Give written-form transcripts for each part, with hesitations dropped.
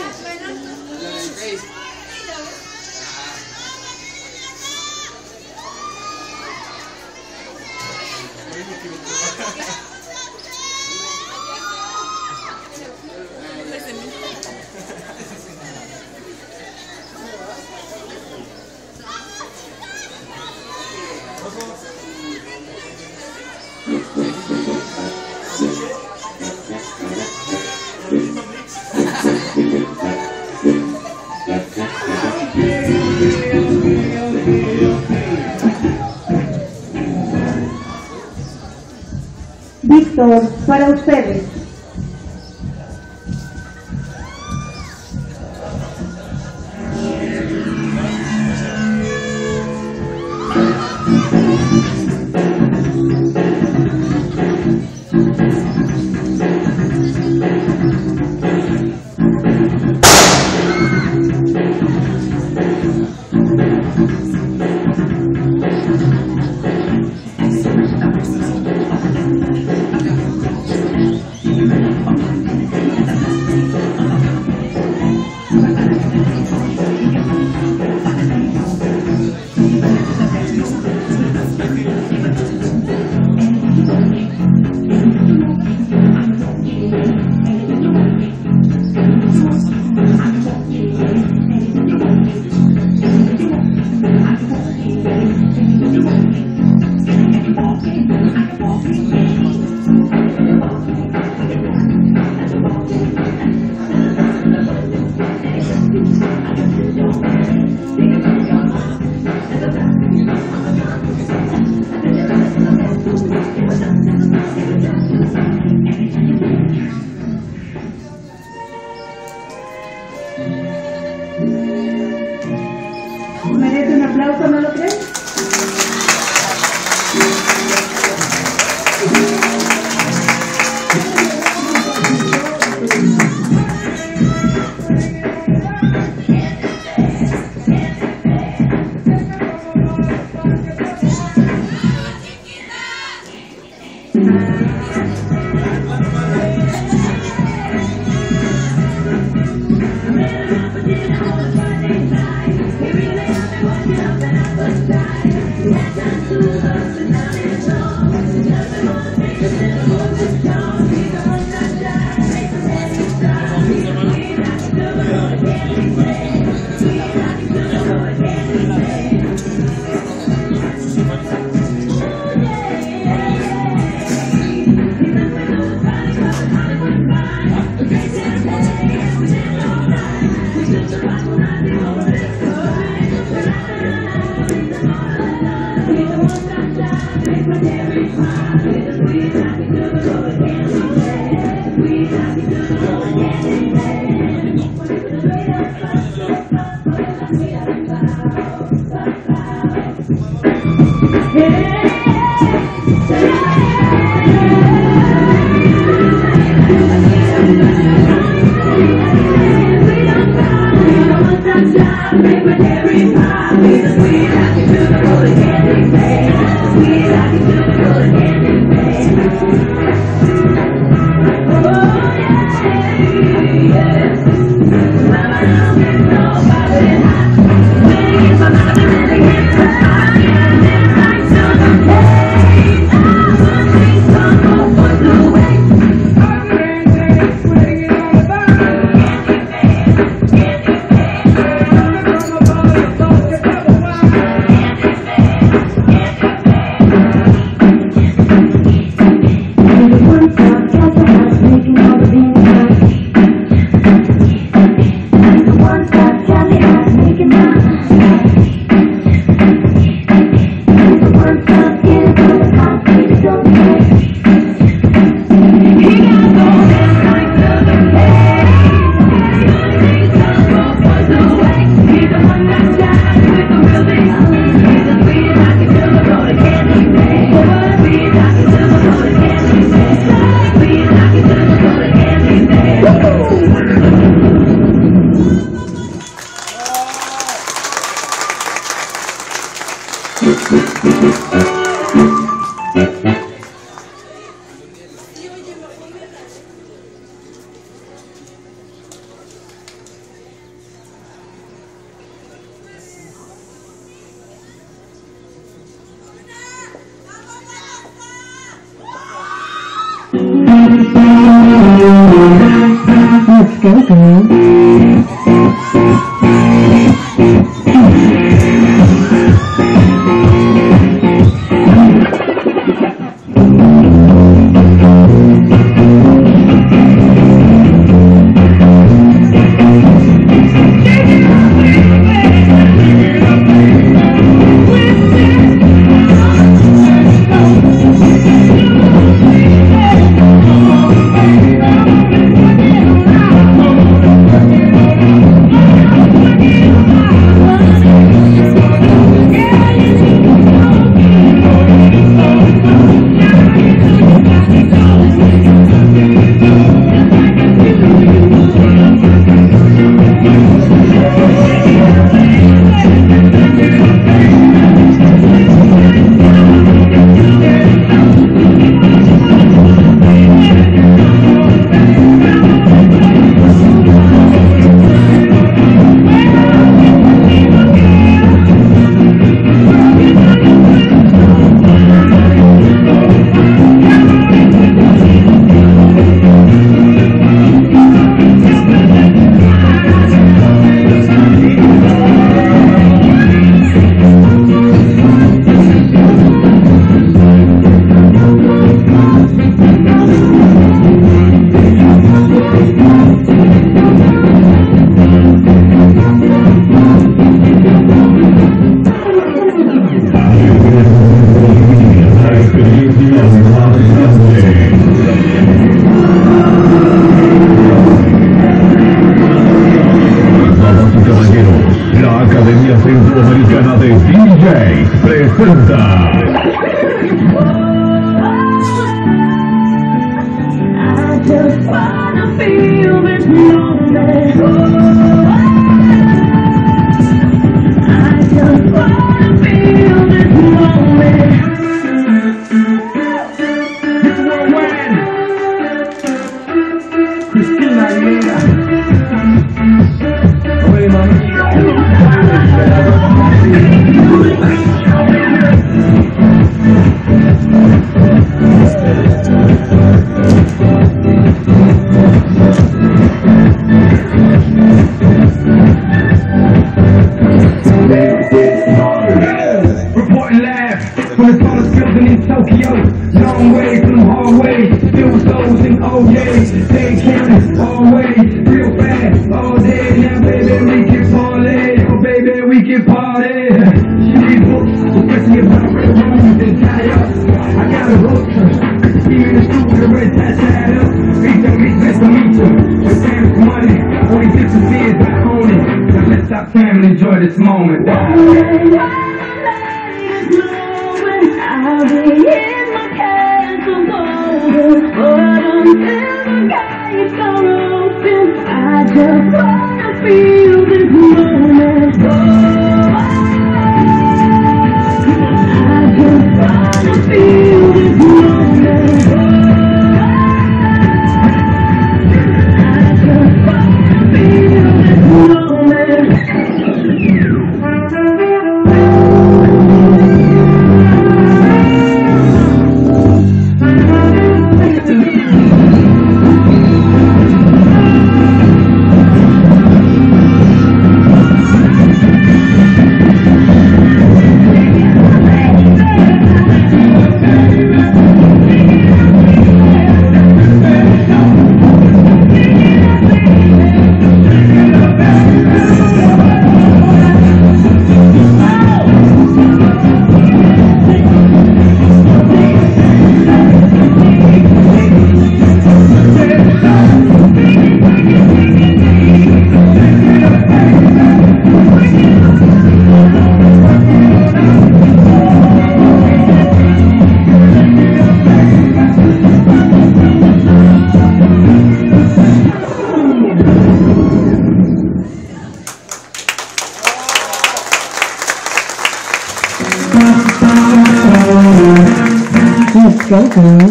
Víctor, para ustedes. ¿Merece un aplauso, no lo crees? Let's go, girl. Centroamericana de DJs presenta I just wanna feel this moment. I just wanna feel this moment. Cristina Aguilera. Oye, mami. Reporting live from the tallest building in Tokyo. Long way from the hallway, filled with those in OJ. They counting always, real fast, all day. Now baby we can party, oh baby we can party. She read books, especially about red rooms and tie up. I got a roaster, even the school with a red tie tied up. Reach up, reach, nice to meet you. With time for money, all these different fears I own it. Now let's stop time and enjoy this moment. I'll be in my castle golden, but until the gates are open, I just wanna feel this moment. I just wanna feel this moment. I just wanna feel this moment. Let's go, girl.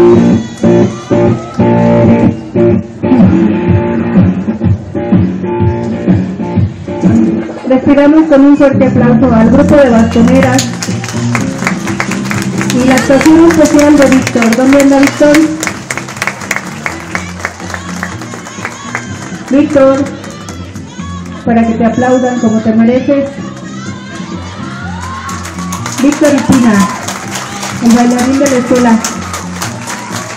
Respiramos con un fuerte aplauso al grupo de bastoneras y la actuación especial de Víctor. ¿Dónde anda Víctor? Víctor, para que te aplaudan como te mereces. Víctor y Tina, el bailarín de la escuela.